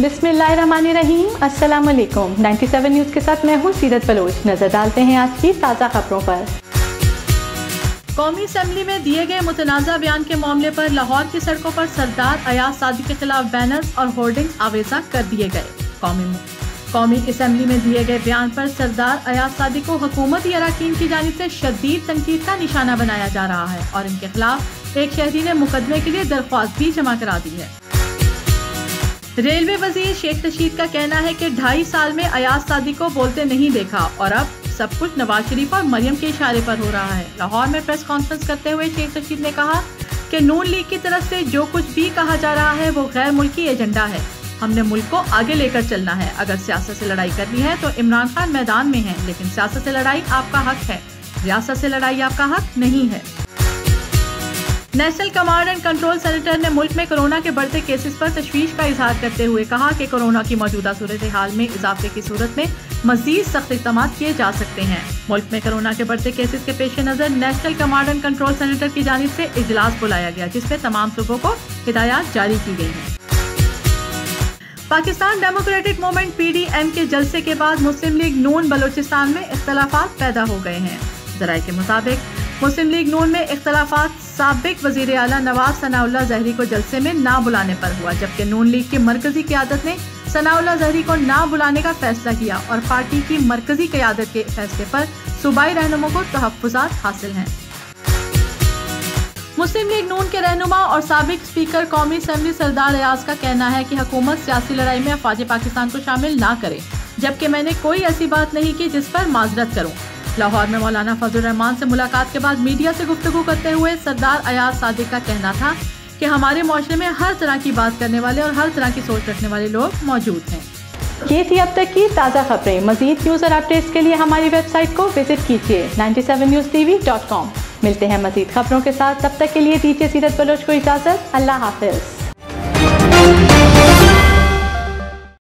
बिस्मिल्लाहिर्रहमानिर्रहीम, अस्सलाम वालेकुम। 97 न्यूज़ के साथ मैं हूँ सीरत बलोच। नजर डालते हैं आज की ताज़ा खबरों पर। कौमी असम्बली में दिए गए मुतनाज़ा बयान के मामले पर लाहौर की सड़कों पर सरदार अयाज सादिक के खिलाफ बैनर्स और होर्डिंग्स आवेजा कर दिए गए। कौमी असम्बली में दिए गए बयान पर सरदार अयाज सादिक को हुकूमती अरकान की जानिब से शदीद तनकीद का निशाना बनाया जा रहा है और इनके खिलाफ एक शहरी ने मुकदमे के लिए दरख्वास्त भी जमा करा दी है। रेलवे वजीर शेख रशीद का कहना है कि 2.5 साल में अयाज सादिक को बोलते नहीं देखा और अब सब कुछ नवाज शरीफ और मरियम के इशारे पर हो रहा है। लाहौर में प्रेस कॉन्फ्रेंस करते हुए शेख रशीद ने कहा कि नून लीग की तरफ से जो कुछ भी कहा जा रहा है वो गैर मुल्की एजेंडा है। हमने मुल्क को आगे लेकर चलना है। अगर सियासत से लड़ाई करनी है तो इमरान खान मैदान में है, लेकिन सियासत से लड़ाई आपका हक है, रियासत से लड़ाई आपका हक नहीं है। National Command and Control Centre ने मुल्क में कोरोना के बढ़ते केसेस पर तशवीश का इजहार करते हुए कहा कि कोरोना की मौजूदा सूरत हाल में इजाफे की सूरत में मजीद सख्त इक़दाम किए जा सकते हैं। मुल्क में कोरोना के बढ़ते केसेस के पेश नजर National Command and Control Centre की जानिब से इजलास बुलाया गया, जिसमें तमाम सूबों को हिदायत जारी की गई है। पाकिस्तान डेमोक्रेटिक मूवमेंट PDM के जलसे के बाद मुस्लिम लीग नून बलोचिस्तान में इख्तलाफात पैदा हो गए हैं। ज़राए के मुताबिक मुस्लिम लीग नून में इख्तलाफात साबिक वजीर आला नवाब सनाउल्लाह ज़हरी को जलसे में ना बुलाने पर हुआ, जबकि नून लीग की मरकजी क़यादत ने सनाउल्लाह ज़हरी को ना बुलाने का फैसला किया और पार्टी की मरकजी क़यादत के फैसले पर सूबाई रहनुमा को तहफ़्फ़ुज़ात हासिल हैं। मुस्लिम लीग नून के रहनुमा और साबिक स्पीकर कौमी असम्बली सरदार अयाज का कहना है कि हुकूमत सियासी लड़ाई में अफवाज पाकिस्तान को शामिल ना करे, जबकि मैंने कोई ऐसी बात नहीं की जिस पर माजरत करूं। लाहौर में मौलाना फजलुर रहमान से मुलाकात के बाद मीडिया से गुफ्तगू करते हुए सरदार अयाज सादिक का कहना था कि हमारे मुआशरे में हर तरह की बात करने वाले और हर तरह की सोच रखने वाले लोग मौजूद हैं। ये थी अब तक की ताज़ा खबरें। मज़ीद न्यूज़ और अपडेट्स के लिए हमारी वेबसाइट को विजिट कीजिए 97newstv.com। मिलते हैं मज़ीद खबरों के साथ, तब तक के लिए दीजिए सीरत बलोच को इजाज़त। अल्लाह हाफ़िज़।